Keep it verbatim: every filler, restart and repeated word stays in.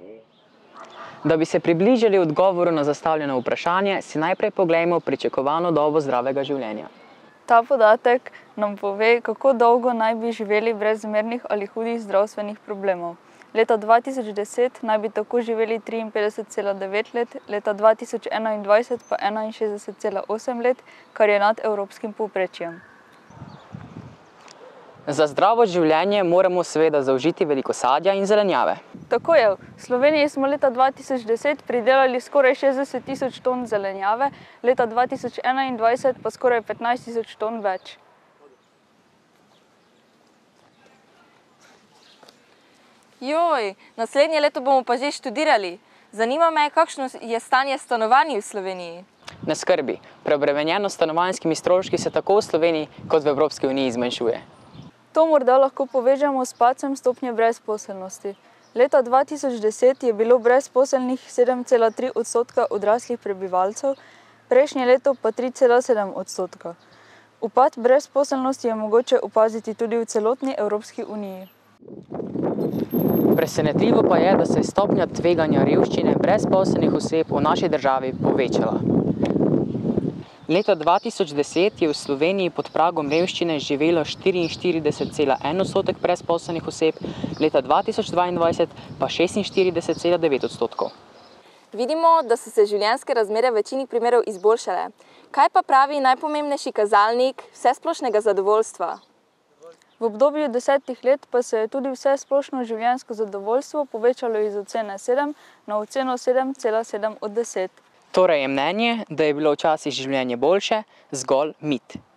Da bi se približali odgovoru na zastavljeno vprašanje, si najprej poglejmo pričakovano dobo zdravega življenja. Ta podatek nam pove, kako dolgo naj bi živeli brez zmernih ali hudih zdravstvenih problemov. Leta dva tisoč deset naj bi tako živeli triinpetdeset cela devet let, leta dva tisoč enaindvajset pa enainšestdeset cela osem let, kar je nad evropskim povprečjem. Za zdravo življenje moramo seveda zaužiti veliko sadja in zelenjave. Tako je. V Sloveniji smo leta dva tisoč deset pridelali skoraj šestdeset tisoč ton zelenjave, leta dva tisoč enaindvajset pa skoraj petnajst tisoč ton več. Joj, naslednje leto bomo pa že študirali. Zanima me, kakšno je stanje stanovanj v Sloveniji. Ne skrbi, preobremenjenost s stanovanjskimi stroški se tako v Sloveniji kot v Evropski uniji zmanjšuje. To morda lahko povežemo s padcem stopnje brezposelnosti. Leta dva tisoč deset je bilo brezposelnih sedem cela tri odstotka odraslih prebivalcev, prejšnje leto pa tri cela sedem odstotka. Upad brezposelnosti je mogoče opaziti tudi v celotni Evropski uniji. Presenetljivo pa je, da se je stopnja tveganja revščine brezposelnih oseb v naši državi povečala. Leta dva tisoč deset je v Sloveniji pod pragom revščine živelo štiriinštirideset cela en odstotek brezposelnih oseb, leta dva tisoč dvaindvajset pa šestinštirideset cela devet odstotkov. Vidimo, da so se življenjske razmere v večini primerov izboljšale. Kaj pa pravi najpomembnejši kazalnik vsesplošnega zadovoljstva? V obdobju desetih let pa se je tudi vsesplošno življenjsko zadovoljstvo povečalo iz ocene sedem na oceno sedem cela sedem od deset. Torej je mnenje, da je bilo včasih življenje boljše, zgolj mit.